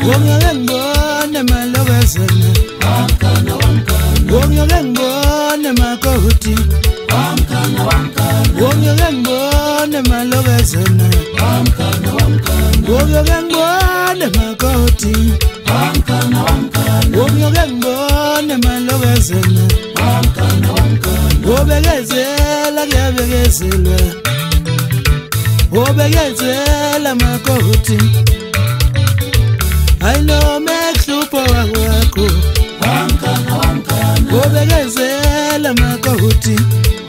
Wongeke ngibone malokazana wamkhana wongeke ngibone makoti wongeke ngibone malokazana wongeke ngibone makoti wongeke ngibone malokazana wobekezela kuyabekezelwa wobekezela makoti I know mehlupo wakho wobekezela makoti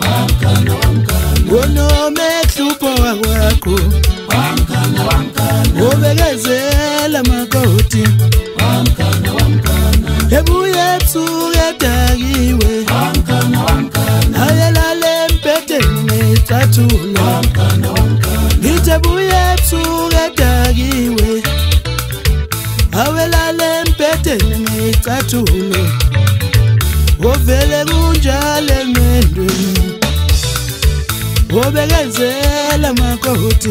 wono mehlupo wakho wobekezela makoti ebuye ebusuku edakiwe ayelale empeteni ngecathulo ngithi ebuye ebusuku edakiwe awelale empeteni ngecathulo wovele kunjalo emendweni wobekezela makoti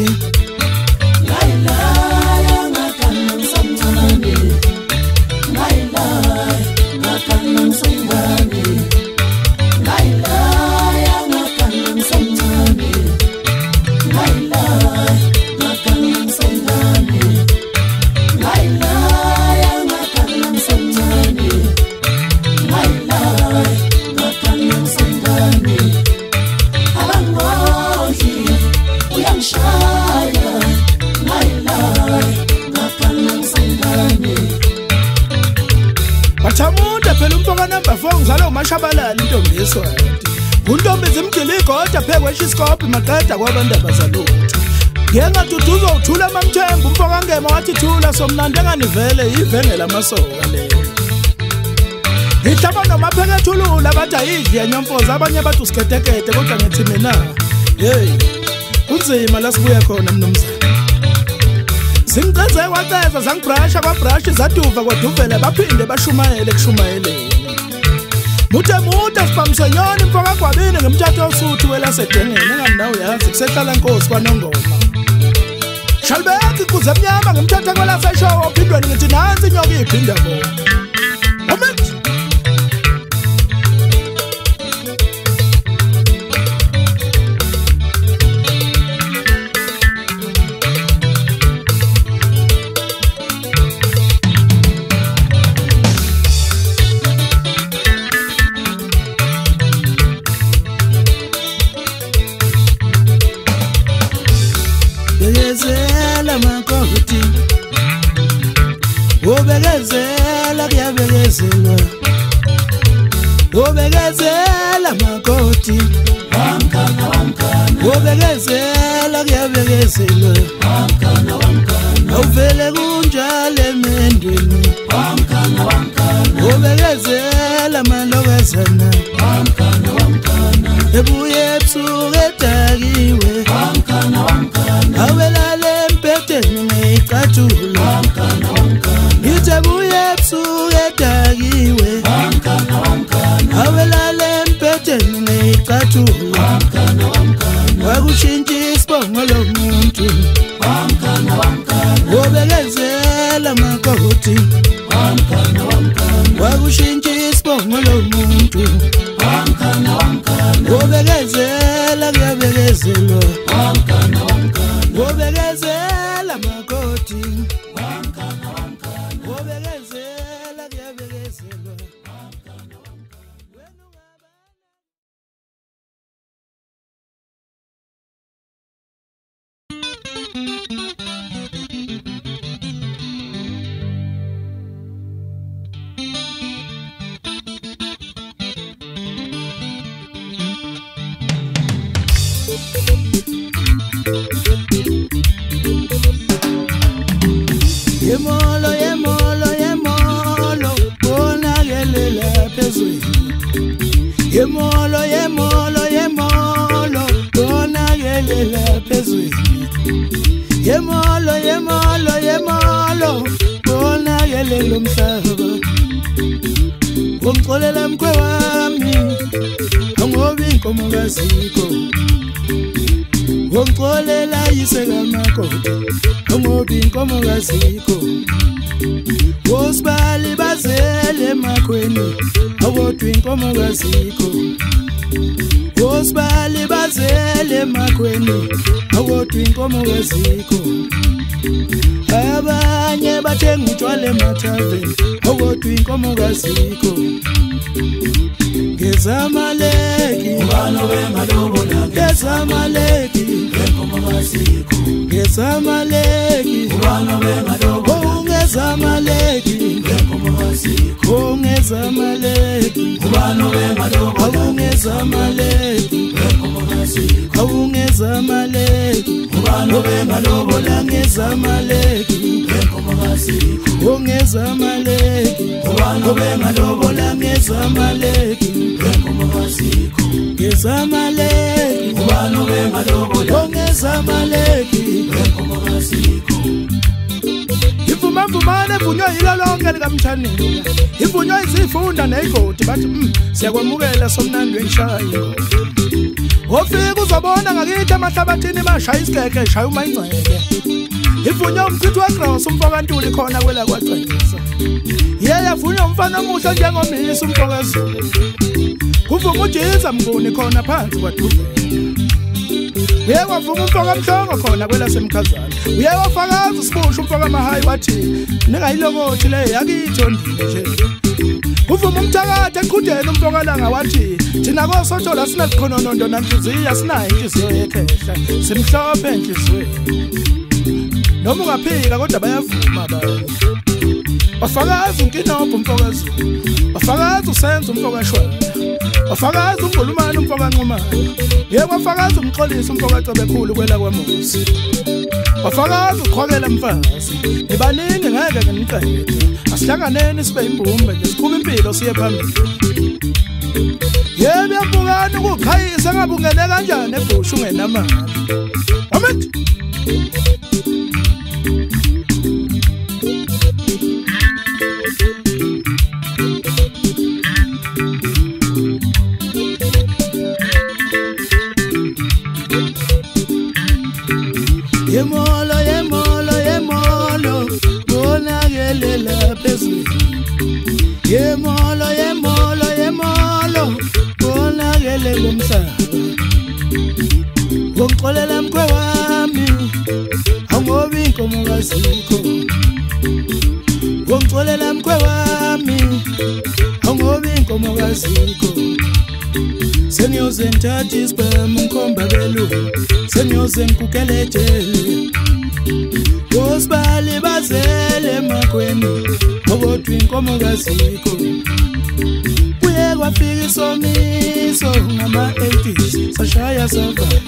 ngayilaya ngakhana ngisamncane ngayilaya ngakhana ngisengane ngayilaya ngakhana ngisamncane ngayilaya ngakhana ngisengane ngayilaya ngakhana ngisamncane ngayilaya ngakhana ngisengane abangondli uyangishaya ngayilaya ngakhana ngisengane Bathamunda phela umfoka number 4 ngizalo uMashabalala intombi yeSwati untombi zimgiligoda phekwe iscope maqeda kwabandaba zalutho ngengaduduzo uthula mamthembu umfoka ngema wathi thula somnandi enganivele ivenge lamasoka leyo ngihlaba nomaphekethulula bathi ayidli yenyomfoza abanye bathi usikhetekete kodwa ngithi mina hey kunzima la sibuya khona mnumzane Singceze kwaceza zangibrasha kwabrush zaduva kwaduvela baphinde bashumayele kushumayeleni Mude sibamsenyoni mfoka kwabini ngemthatho osuthu welasedengeni enganawo yazi kusehlala inkosi kwaNongoma Shalbeki kuze emnyama ngemthatho kwelaseshow ophindweni ngithi nansi inyoka iphinda bona Moment Bekezela makoti wobekezela kuyabekezelwa wobekezela makoti wobekezela kuyabekezelwa awuvele kunjalo emendweni wobekezela malokazana ebuye ebusuku edakiwe awelale empeteni ngecathulo ngithi ebuye ebusuku edakiwe awelale empeteni ngecathulo wakushintsha isibongo lomuntu wobekezela makoti wakushintsha isibongo lomuntu wobekezela kuyabekezelwa wobekezela makoti wobekezela kuyabekezelwa Yemolo yemolo yemolo bona gelela phezulu Yemolo yemolo yemolo bona gelela phezulu Yemolo yemolo yemolo bona gelela umhlaba Ngomxolela mkwe wami angobi inkomo kaziko Wongcolela isekamakoti Ongobi inkomo kazikho Wosibali bazele emakweni Awodwa inkomo kazikho Wosibali bazele emakweni Awodwa inkomo kazikho Abanye bathenga utshwala emathaveni Awodwa inkomo kazikho Ngezamaleki Ubano bengalobola Ngezamaleki Ngenkomo kazikho Ngezamaleki Ubano bengalobola Ngezamaleki Ngenkomo kazikho Ngezamaleki Ubano bengalobola Ngezamaleki Ngenkomo kazikho Ngezamaleki Ubano bengalobola Ngezamaleki Ngenkomo kazikho Ngezamaleki Ubano bengalobola Ngezamaleki Ngenkomo kazikho Ngezamaleki Ubano bengalobola Ngezamaleki Ngenkomo kazikho Ivumavumane evunywa yilo lonke likaMthaneni Ivunywa izifunda neyigodi bathi siyakwamukela somnandi wengishayo Ofika uzobona ngakithi emahlabathini bashaya isigeke shaya umayingceke Ivunywa umchithi weGross umfokantuli khona kwela kwagcisa yavunywa umfana omuhle njengomisi umfokaZulu Kuvuma uJesu mnguni khona phansi kwaDuvela Uyewavuma umfoka mhlongo khona kwela semkhazana Uyewafakaza usibusha umfoka mahayi wathi ningayilokothi le yakithi ondile nje Kuvuma umthakade eqhudeni umfoka langa wathi thina kosothola sinaliqhononondo nanhliziyo sinayo inhliziyo yekhehla simhlophe enhliziyweni Noma ungaphika kodwa bayavuma abantu Wafakaza unkinobho umfokaZulu Wafakaza usenza umfokashwala Wafakaza ungulumane umfokanqumane Wafakaza umxolisi umfokaCobekhulu kwela kwaMusi Wafakaza uqhwakela mfazi Nibaningi ngeke nginiqede Asihlanganeni sibe imbumbe nje sikhuma impilo siye phambili Yebuyabukana ukukhayisa ngabe ungene kanjani ebusha ungenamali Amen Yemolo yemolo yemolo bonakelela phezulu Yemolo yemolo yemolo bonakelela umhlaba Wongcolela mkwe wami Awungobi inkomo kazikho Wongcolela mkwe wami Awungobi inkomo kazikho Senyoze nthatha isibhemu ngikhomba belungu Senyoze ngikukele ejele Wosibali bazele emakweni Awodwa inkomo kazikho Kuye kwafika isomiso ngama-80s Sashaya savala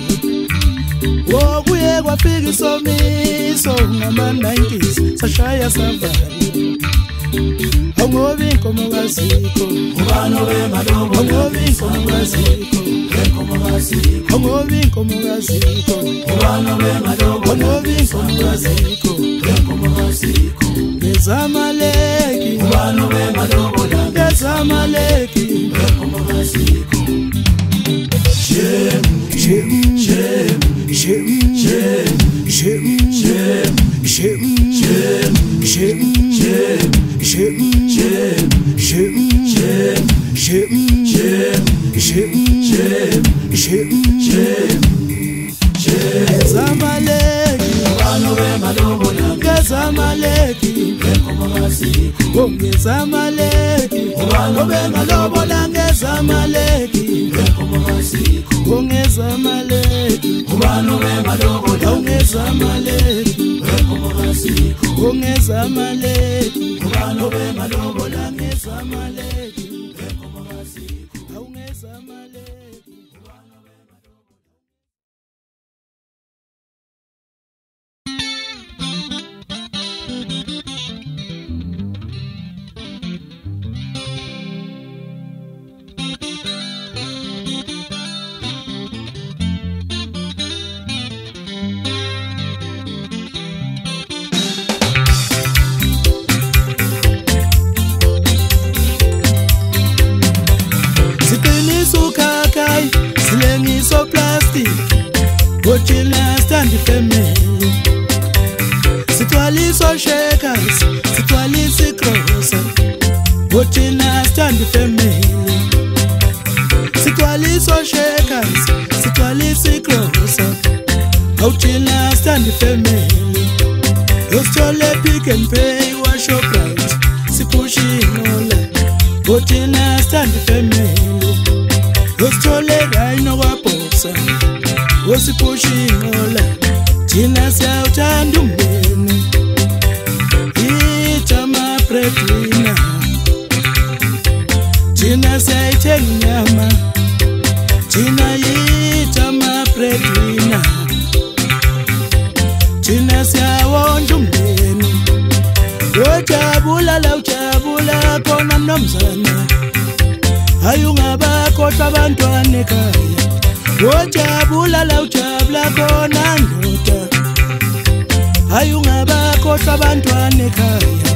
Kuye kwafika isomiso ngama-90s Sashaya savala Awungobi inkomo kazikho Ubano bengalobola Awungobi inkomo kazikho Ngenkomo kazikho Awungobi inkomo kazikho Ubano bengalobola Awungobi inkomo kazikho Ngenkomo kazikho Ngezamaleki Ubano bengalobola Ngezamaleki Ngenkomo kazikho Shem Shem Shem Shem Shem Shem Shem Shem Shem Shem Shem Shem Shem Shem Shem Shem Shem Shem Ngezamaleki Ubano bengalobola Ngezamaleki Ngenkomo kazikho Ngezamaleki Ubano bengalobola Ngezamaleki Ngenkomo kazikho Ngezamaleki Ubano bengalobola Ngezamaleki Ngenkomo kazikho Ngezamaleki Ubano bengalobola Ngezamaleki Ngenkomo kazikho Ngezamaleki shakers, sitwalisa ikrosa. Uthina stand family. Sitwalisa shakers, sitwalisa ikrosa. Uthina stand family. Usithole Pick n Pay wa Shoprite, sipushing all. Uthina stand family. Usithole Rhino wa Boxer, usipushing all. Thina siyawuthanda umndeni, ijama breadwinner. Thina siyayithenga inyama, thina ijama breadwinner. Thina siyawondla umndeni, ujabula la ujabula khona mnomzana. Hayi ungabakhohlwa abantwana ekhaya, ujabula la ujabula khona ndoda. Hayi ungabakhohlwa abantwana ekhaya.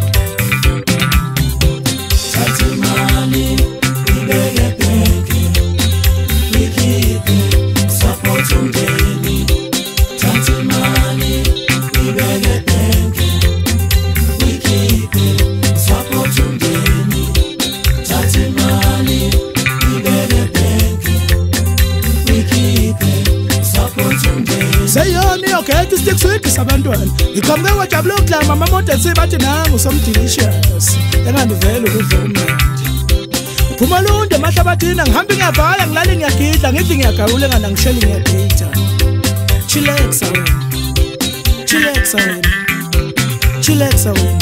Thatha imali ibeke ebhenki, uyikhiphe support umndeni. Thatha imali ibeke ebhenki, uyikhiphe support umndeni. Thatha imali ibeke ebhenki, uyikhiphe support umndeni. Seyona iyogeta isitick sabantwana. Iqhamuke wajabula uklama amamoto sibathi nangu somdelicious. Engandivela ukudla kumnandi. Phuma lunde emahlabathini ngihamba ngiyabhala ngilale ngiyagidla ngithi ngiyagawula ngana ngisheli ngiyagida. Chillaxa wena. Chillaxa wena. Chillaxa wena.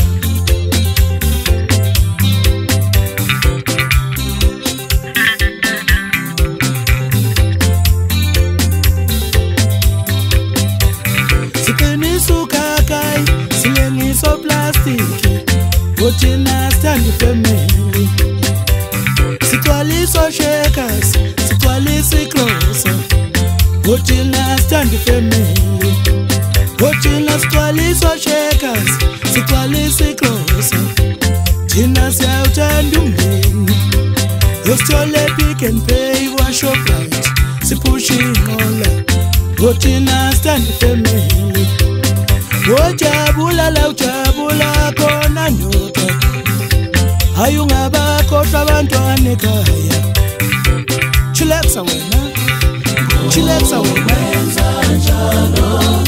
Kakai, silengiso plastic. Uthina stand family. Sitwalisa shakers, sitwalisa ikrosa. Uthina stand family. Uthina sitwalisa shakers, sitwalisa ikrosa. Thina siyawuthanda umndeni. Usithole Pick n Pay wa Shoprite, sipushing all. Uthina stand family. Ujabula la ujabula khona ndoda. Hayi ungabakhohlwa abantwana ekhaya. Chillaxa wena. Chillaxa wena. Wenza njalo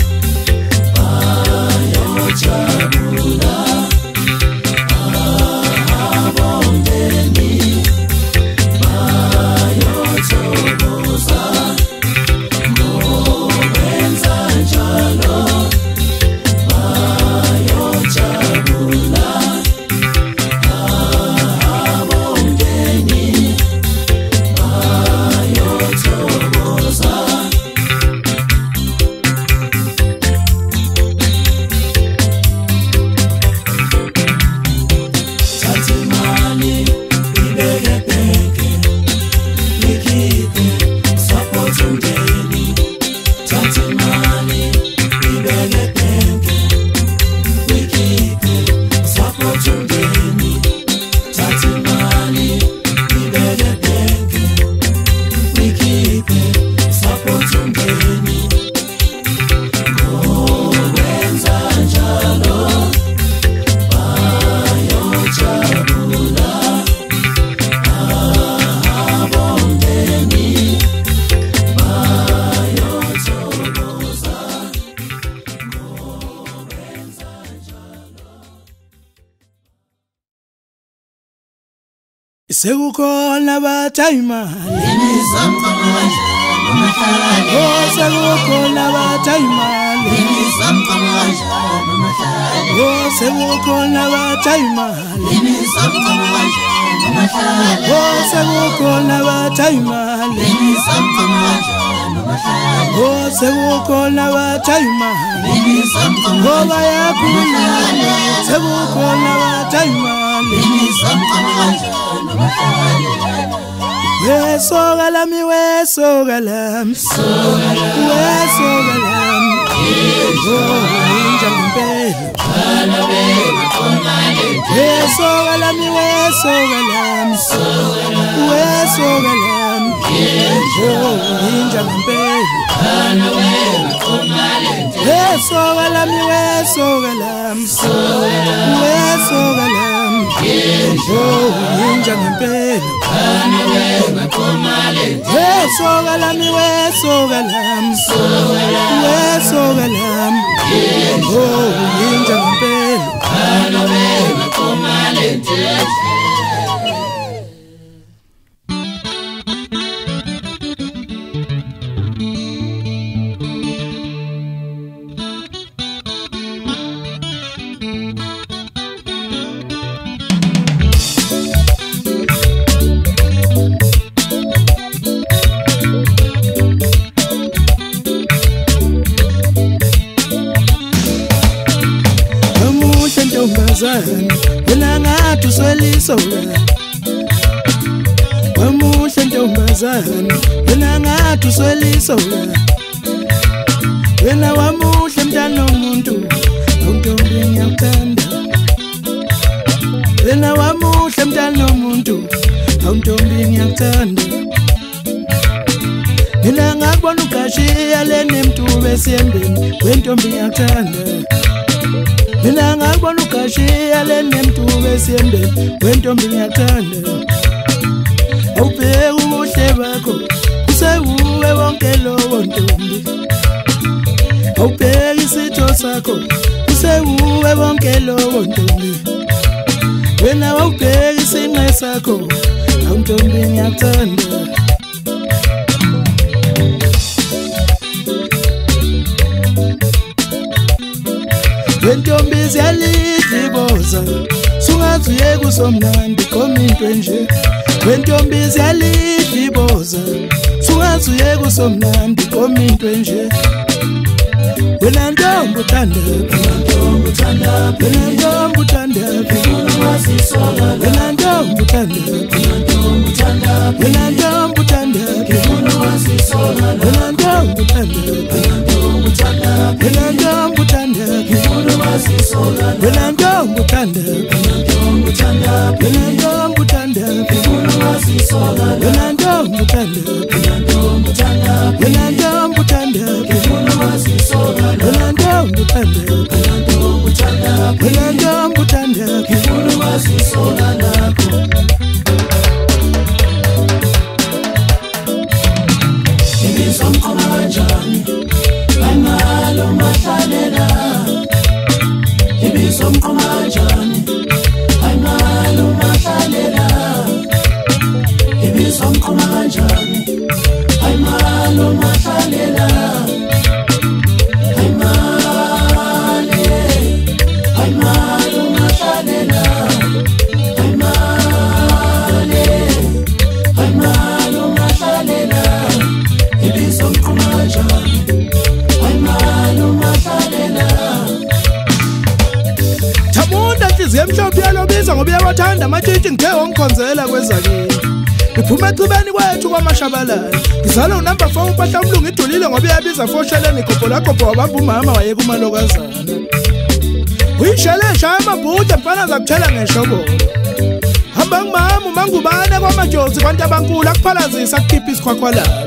bayojabula abomndeni, bayothokoza. Ngowenza njalo bayojabula abomndeni, bayothokoza. Thatha imali ibeke ebhenki, uyikhiphe support umndeni. Thatha imali ibeke ebhenki, uyikhiphe support umndeni. Thatha imali ibeke ebhenki, uyikhiphe support umndeni. Ngowenza njalo bayojabula abomndeni, bayothokoza. Sekukhona abathayimali. Imizamo manje nomahlale, Oh sekukhona abathayimali. imizamo manje nomahlale, Oh sekukhona abathayimali. imizamo manje nomahlale, Oh sekukhona abathayimali. imizamo manje nomahlale, Oh sekukhona abathayimali. imizamo Ngoba yakhuluma sekukhona abathayimali. imizamo manje nomahlale. Wesoka lami, wesoka lami, wesoka lami. Oh inja ngempela. Wesoka lami, wesoka lami, wesoka lami. Oh inja ngempela Bana wewe komalente Wesoka lami wesoka lami Wesoka lami Oh inja ngempela Bana wewe komalente Wesoka lami wesoka lami Wesoka lami Oh inja ngempela Bana wewe komalente Wena ngathi uswelisola Wamuhle ntombazana Wena ngathi uswelisola Wena wamuhle mntana womuntu Awuntombi ngiyakuthanda Wena wamuhle mntana womuntu Awuntombi ngiyakuthanda Mina ngakubona ugashiya lene mntu besiyembeni Wentombi ngiyakuthanda Mina ngakubona ugashiya lene mntu besiyembeni Wentombi ngiyakuthanda Awubheke ubuhle bakho Usewuwe wonke lowo ntombi Awubheke isitho sakho Usewuwe wonke lowo ntombi Wena awubheke isinqe sakho Awuntombi ngiyakuthanda Wentombi ziyalidiboza Sungathi uyeke usomnandi kominto nje Wentombi ziyalidiboza Sungathi uyeke usomnandi kominto nje Wena ntombi uthandaphi Wena ntombi uthandaphi Wena ntombi uthandaphi Wena ntombi uthandaphi Wena ntombi uthandaphi Wena ntombi uthandaphi Wena ntombi uthandaphi Wena ntombi uthandaphi Wena ntombi uthandaphi Wena ntombi uthandaphi Wena ntombi uthandaphi Wena ntombi uthandaphi Ibizomqoma kanjani Ayimalo mahlalela Ibizomqoma kanjani Ayimalo mahlalela Ibizomqoma kanjani Ayimalo mahlalela Ayimale Ayimalo mahlalela Ayimale Ayimalo mahlalela Ibizomqoma kanjani Ayimalo mahlalela Thamunda inhliziyo emhlophe yalobiza ngoba uyawathanda amatshitshi ngithe wongikhonzela kwezakini Ngiphuma ecibeni kwethu kwamashabalala Ngizala unumber 4 umpahla umlungu idulile ngoba uyabiza fosheleni igobho lakho wabamba umama wayeka umalokazana Uyishele shaya amabhude mfana zakuthela ngeshobolo Hamba ngimama umangubane kwamajozi kwanti abankulu akuphalazisa akukhipha isikhwakhwalala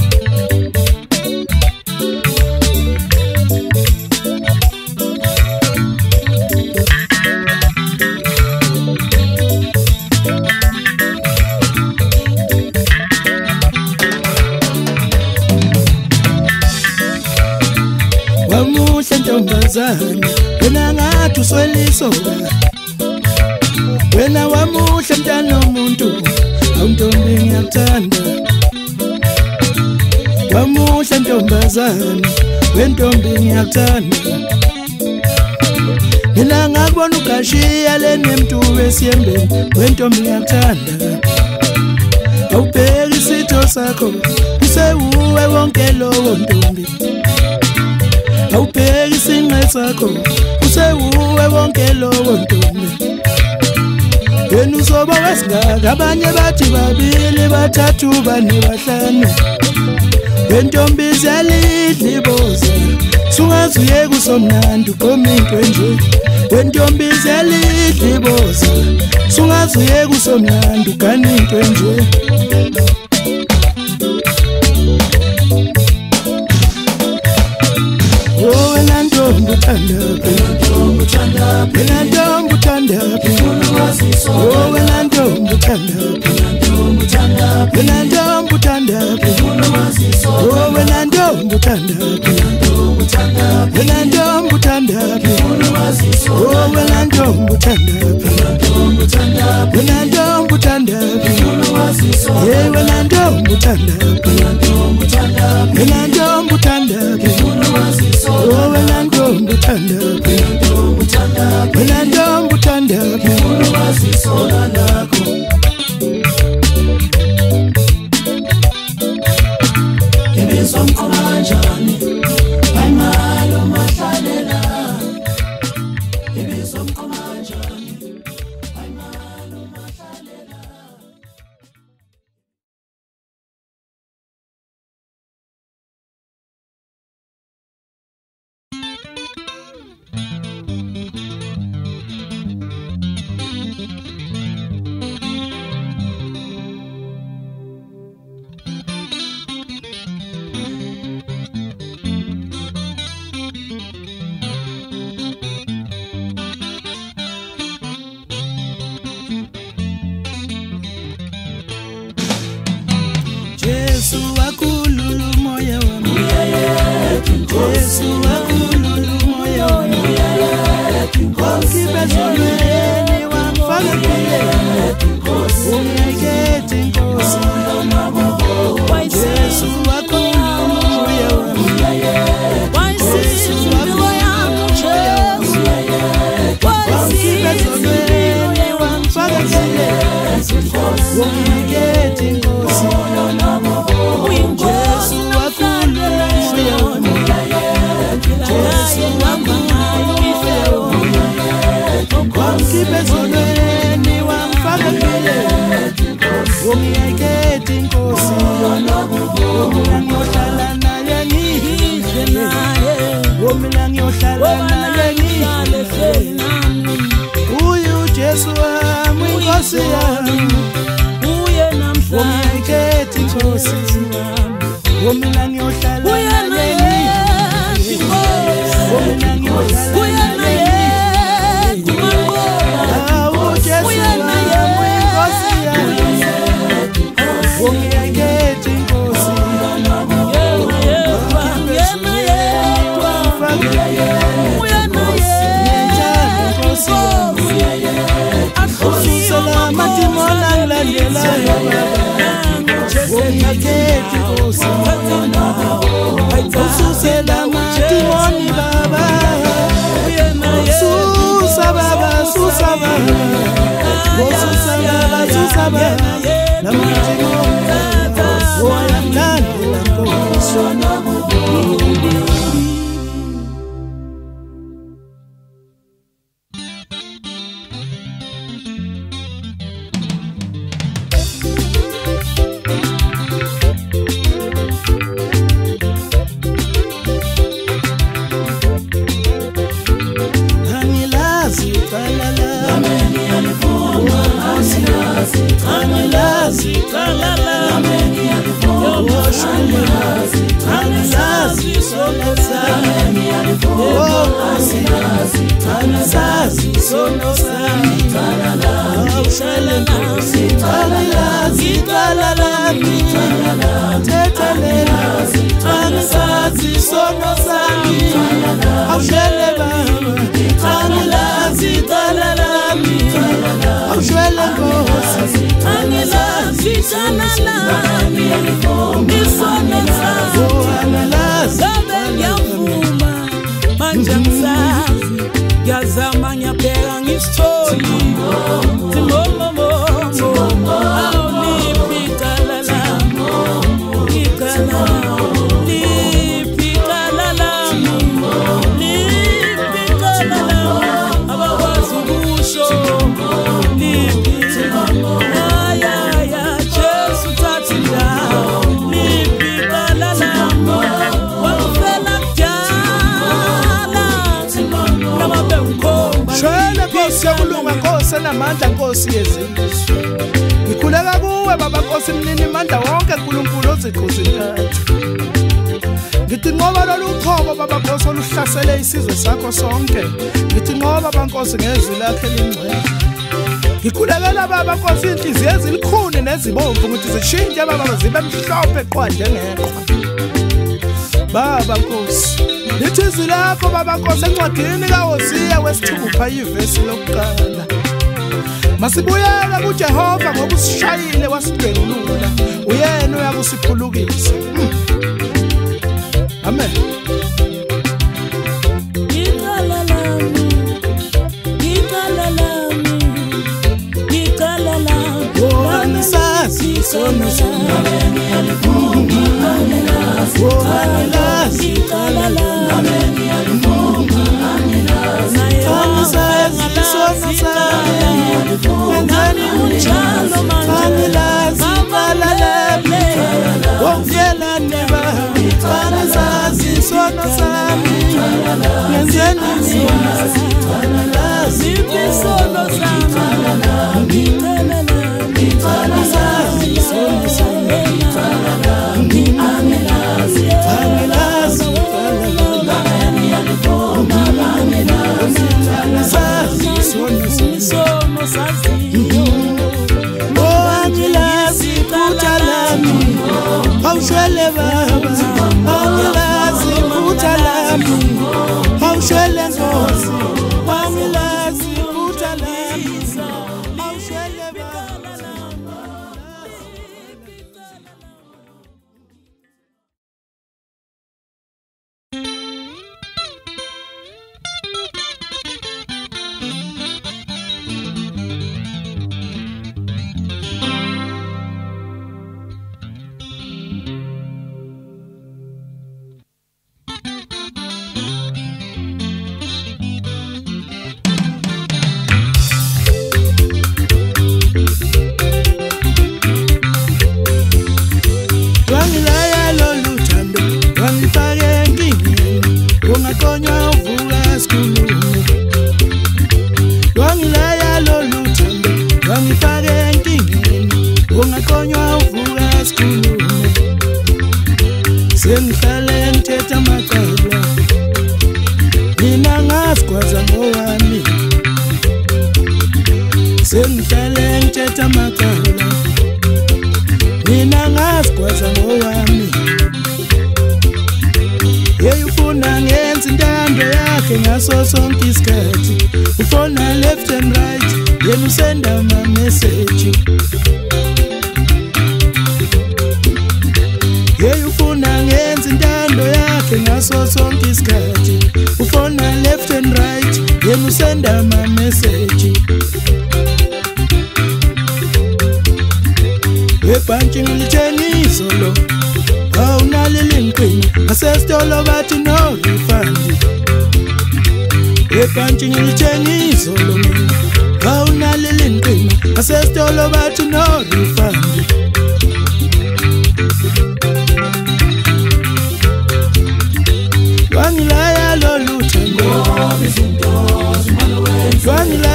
Wamuhle ntombazana Wena ngathi uswelisola Wena wamuhle mntana womuntu Awuntombi ngiyakuthanda Wamuhle ntombazana Wentombi ngiyakuthanda Mina ngakubona ugashiya lene mntu besiyembeni Wentombi ngiyakuthanda Awubheke isitho sakho Usewuwe wonke lowo ntombi Awubheke isinqe sakho Usewuwe wonke lowo ntombi Wena uzoba wesingaka abanye bathi babili bathathu bane bahlanu Wentombi ziyalidliboza Sungathi uyeke usomnandi kominto nje Wentombi ziyalidliboza Sungathi uyeke usomnandi kaninto nje uthandaphi wena ntombi uthandaphi oh wena ntombi uthandaphi wena ntombi uthandaphi oh wena ntombi uthandaphi wena ntombi uthandaphi oh wena ntombi uthandaphi wena ntombi uthandaphi yeah wena ntombi uthandaphi wena ntombi uthandaphi oh wena ntombi uthandaphi wena ntombi uthandaphi Yesu wakululu moyo wangu Yesu wakululu moyo wangu Wakibezolweni wamfaka kile Umyeketi nkosi Yesu wakululu moyo wangu Yesu wakululu moyo wangu Wakibezolweni wamfaka kile Umyeketi nkosi Kibezolweni wamfaka kile Umyeketi nkosi Womila ngiyohlala naye ngihle naye Womila ngiyohlala naye ngihle Uyu Jesu wami inkosi yami Umyeketi nkosi Womila ngiyohlala naye ngihle Womila ngiyohlala naye Namandla Nkosi yezizwe ngikhuleka kuwe baba Nkosi mnini mandla wonke uNkulunkulu ozikhosi intathu ngithi ngoba lolu qhobo baba Nkosi oluhlasele isizwe sakho sonke ngithi ngoba baba Nkosi ngezwi lakhe elingcwele ngikhulekela baba Nkosi inhliziyo ezilikhuni nezibomvu ukuthi zishintshe baba zibe mhlophe qwa njengeqhwa baba Nkosi lithi izwi lakho baba Nkosi encwadini kaHosiya wesithupha ivesi lokuqala masibuyela kuJehova ngoba usishayile wasidwengulula uyena uyakusiphulukisa amen Sono sono ameni alifuma amelazi ameni alifuma amelazi sono sono ngani unjalo amelazi balalele ongela neba amelazi sono sono ngenzeni amelazi sono sono Left and right, you send them a message. Yeah, you phone hands and down the yak and I saw some discarding. You phone left and right, you send them a message. We're punching the Chinese solo. Oh, now Lilin Queen, I said all about to know refund. We're punching the Chinese solo. Oh, now Lilin Queen, I said all about to know refund. One lie, I love you.